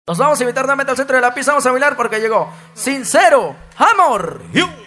Nos vamos a invitar nuevamente al centro de la pista. Vamos a bailar porque llegó Sincero Amor.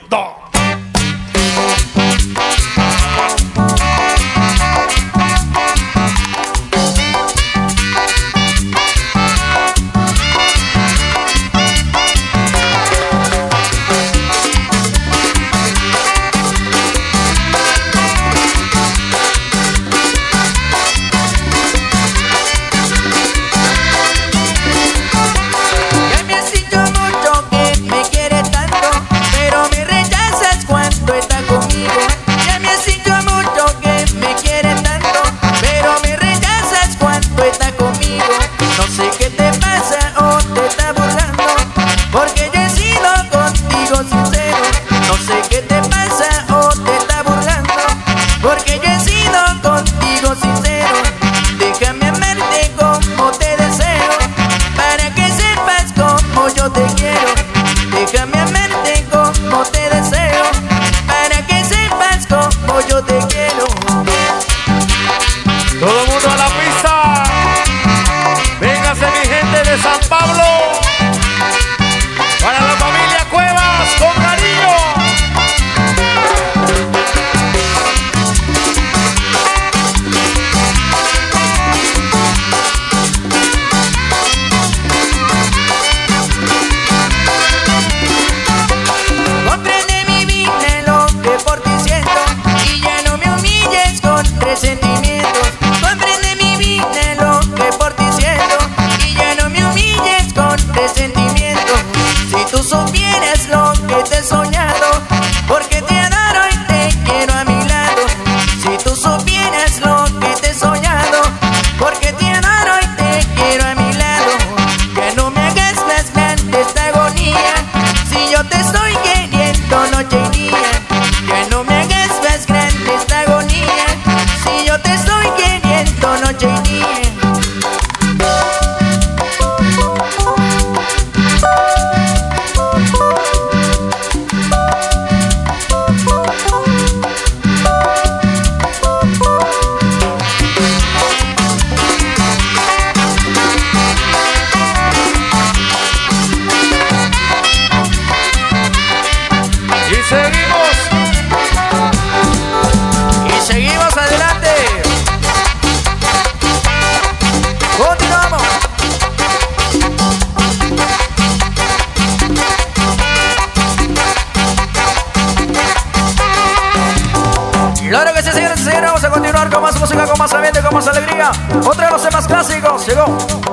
Claro que sí, señores y señores, vamos a continuar con más música, con más ambiente, con más alegría. Otro de los temas clásicos llegó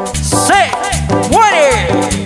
Se Muere.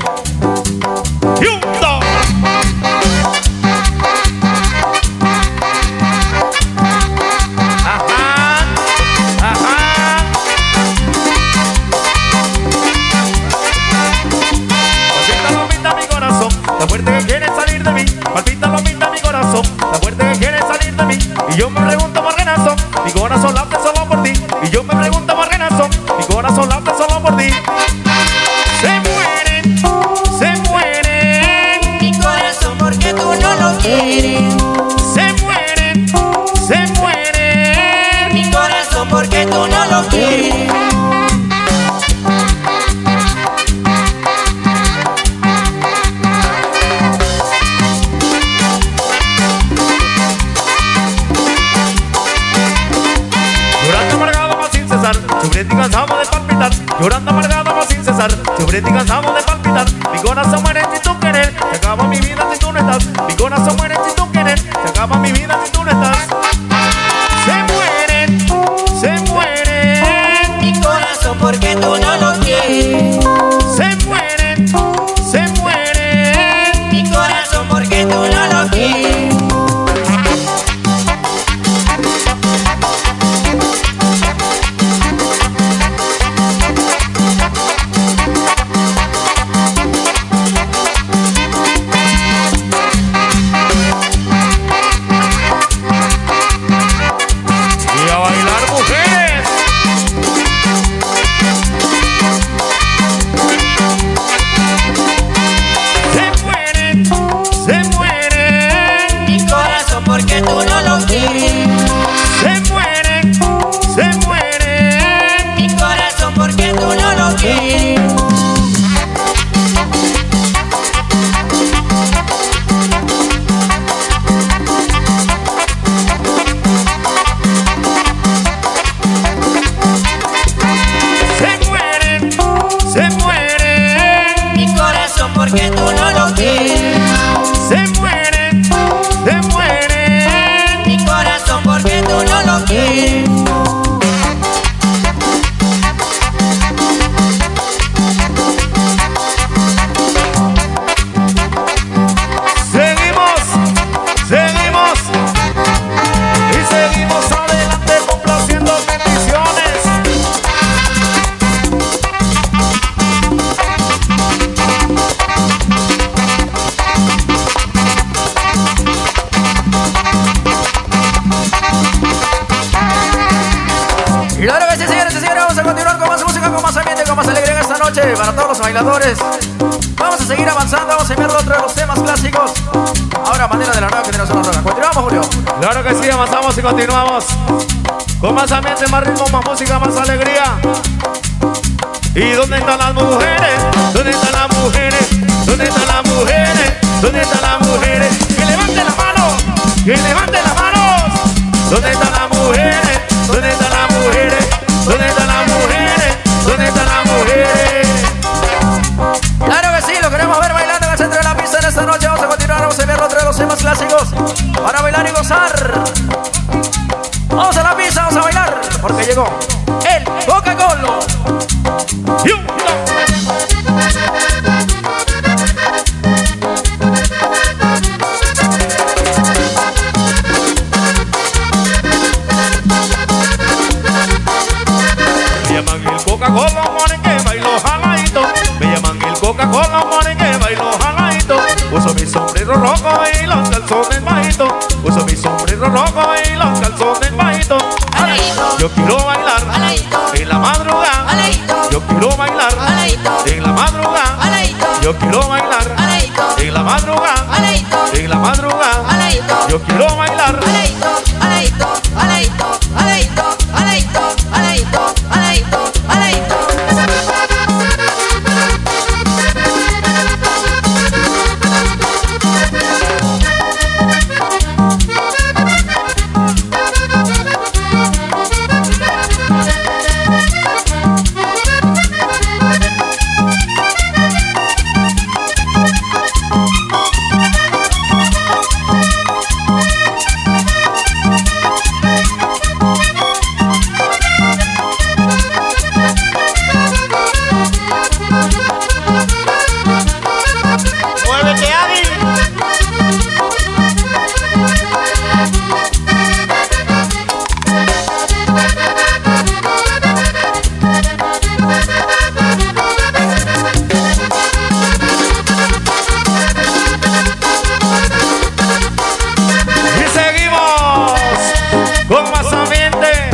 Palpita lomita mi corazón, la muerte que quiere salir de mí. Palpita lomita mi corazón, la muerte que quiere salir de mí. Y yo me pregunto por qué razón, mi corazón late solo por ti. Y yo me pregunto por qué razón, mi corazón late solo por ti. Se mueren, mi corazón porque tú no lo quieres. se mueren, Mi corazón porque tú no lo quieres. Llorando amargado más sin cesar, sobre ti cansamos de palpitar. Llorando amargado más sin cesar, sobre ti cansamos de palpitar. Mi corazón muere sin tu querer, se acaba mi vida si tú no estás. Mi corazón muere sin tu querer, se acaba mi vida si tú no estás. Se mueren, Mi corazón porque tú no lo quieres. se mueren, Mi corazón porque tú no lo quieres. porque tú no lo quieres. Se muere Mi corazón porque tú no lo quieres. Seguimos y seguimos adelante complaciendo peticiones. Claro que sí, señores y señores, vamos a continuar con más música, con más ambiente, con más alegría en esta noche para todos los bailadores. Vamos a seguir avanzando, vamos a enviar otro de los temas clásicos. Ahora, manera de la nueva generación rock. Continuamos, Julio. Claro que sí, avanzamos y continuamos con más ambiente, más ritmo, más música, más alegría. ¿Y dónde están las mujeres? ¿Dónde están las mujeres? ¿Dónde están las mujeres? ¿Dónde están las mujeres? ¡Que levanten la mano! ¡Que levanten las manos! ¿Dónde están las mujeres? ¿Dónde están las mujeres? ¿Dónde están las mujeres? ¿Dónde están las mujeres? Claro que sí, lo queremos ver bailando en el centro de la pista en esta noche. Vamos a continuar, vamos a enviar otro de los temas clásicos para bailar y gozar. Vamos a la pista, vamos a bailar, porque llegó el Coca-Cola. Me llaman el Coca-Cola, moren que bailo jaladito. Me llaman el Coca-Cola, moren que bailo jaladito. Uso mi sombrero rojo y los calzones bajitos. Uso mi sombrero rojo y los calzones bajitos. Aladito, Yo quiero bailar aladito, en la madrugada. aladito, Yo quiero bailar aladito, en la madrugada. aladito, Yo quiero bailar aladito, en la madrugada. aladito, En la madrugada. aladito, Yo quiero bailar. aladito, aladito, aladito, aladito, aladito, aladito, aladito, aladito. Muévete, Adi. Y seguimos con más ambiente.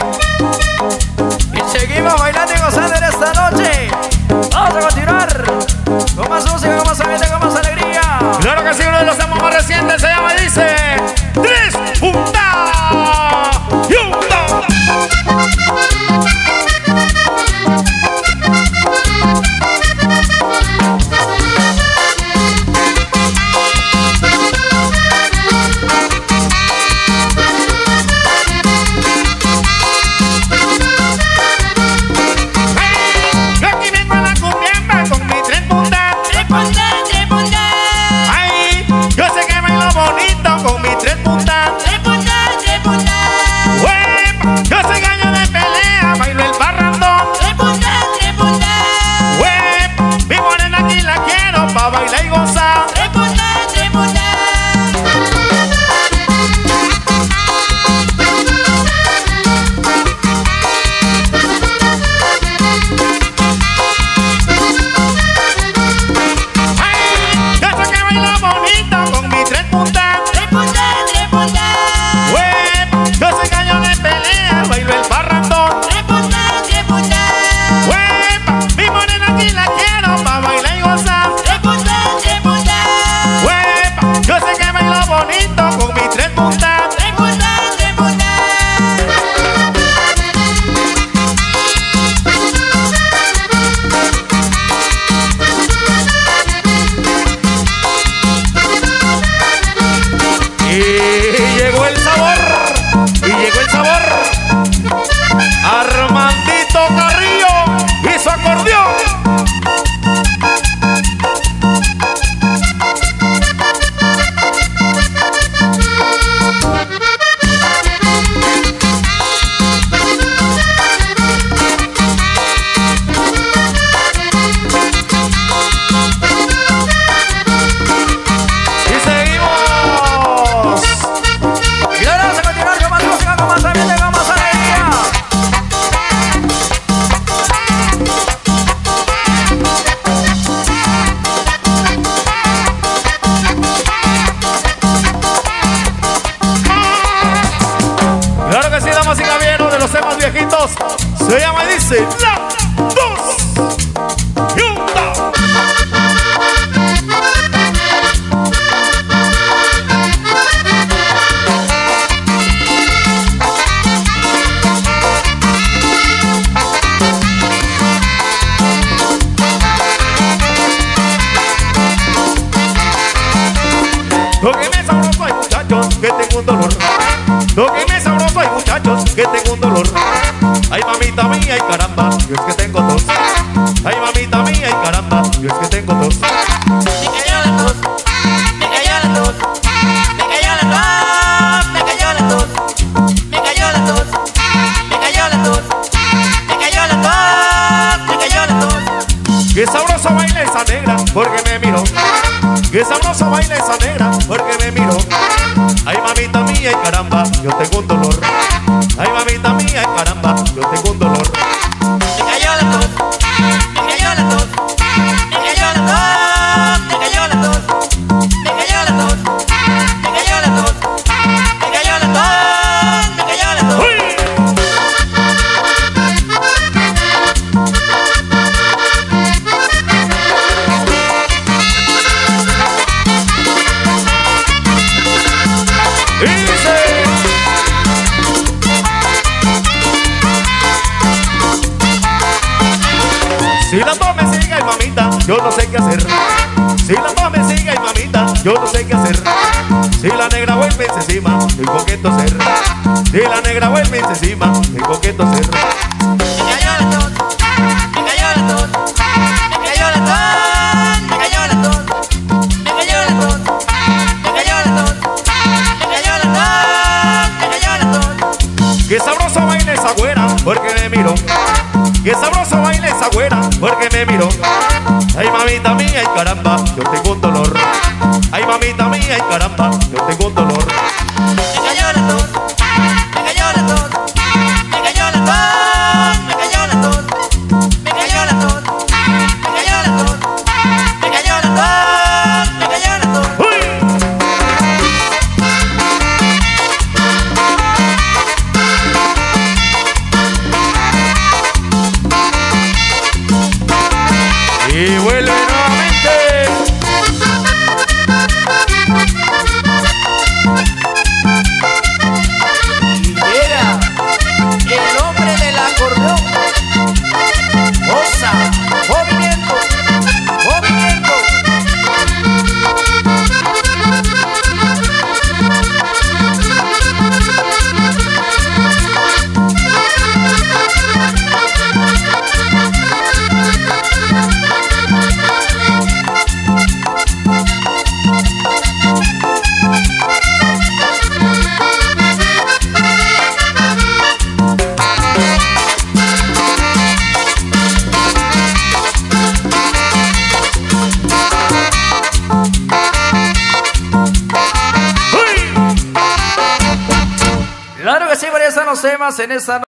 Y seguimos bailando y gozando en esta noche. Vamos a continuar con más música, con más ambiente, con más alegría. Claro que sí, uno de los temas más recientes se llama y dice 3 puntas y un dos. Ay, yo aquí vengo a la cumbiamba con mi 3 puntas. Tres puntas, tres puntas, Ay, yo sé que bailo bonito con mis 3 puntas. tres puntas, tres puntas, Uep, yo soy gallo de pelea, bailo el barrandón. tres puntas, tres puntas, Uep, mi morena aquí la quiero pa' bailar y gozar. tres puntas, tres puntas. Ay, yo sé que bailo bonito con mis 3 puntas. Tres puntas, tres puntas, Uep, yo soy gallo de pelea, bailo el barrandón. tres puntas, tres puntas, Uep, mi morena aquí la quiero pa' bailar y gozar. tres puntas, tres puntas. Se llama y dice la, dos y una. Tóqueme sabroso, hay muchachos que tengo un dolor. Tóqueme sabroso, hay muchachos que tengo un dolor. Ay mamita mía, ay caramba, yo es que tengo tos. Ay mamita mía, ay caramba, yo es que tengo tos. Me cayó la tos, me cayó la tos, me cayó la tos, me cayó la tos, me cayó la tos, me cayó la tos, me cayó la tos, me cayó la tos. Qué sabroso baila esa negra porque me miró. Qué sabroso baila esa negra porque me miró. Ay mamita mía, ay caramba, yo tengo un dolor. Ay mamita mía, ay caramba, yo tengo un dolor. Me cayó la tos, me cayó la tos, me cayó la tos, me cayó la tos, me cayó la tos, me cayó la tos, me cayó la tos, me cayó la tos. ¡Uy! Y dice si la tos me sigue, ay mamita, yo no sé qué hacer. Si la tos me sigue, ay mamita, yo no sé qué hacer. Si la negra vuelve encima, tengo que toser. Si la negra vuelve encima, tengo que toser. Me cayó la tos, me cayó la tos, me cayó la tos, me cayó la tos, me cayó la tos, me cayó la tos, me cayó la tos, me cayó la tos. Qué sabroso baila esa güera porque me miró. Qué sabroso baila esa güera porque me miró. Ay mamita mía, ay caramba, yo tengo un dolor. Ay mamita mía, ay caramba, yo tengo un dolor. Me cayó la tos, me cayó la tos, me cayó la tos, me cayó la tos, me cayó la tos, me cayó la tos, me cayó la tos, me cayó la tos. ¡Uy! Y vuelve nuevamente. Y llega el hombre del acordeón. Osa, movimiento, movimiento. Claro que sí, varias son los temas en esta noche.